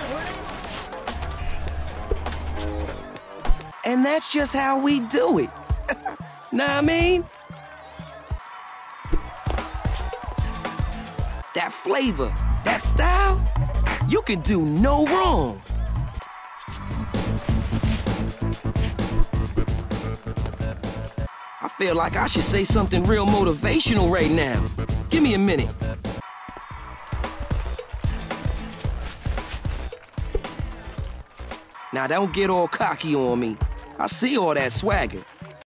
And that's just how we do it. Know what I mean? That flavor, that style, you can do no wrong. I feel like I should say something real motivational right now. Give me a minute. Now don't get all cocky on me. I see all that swagger.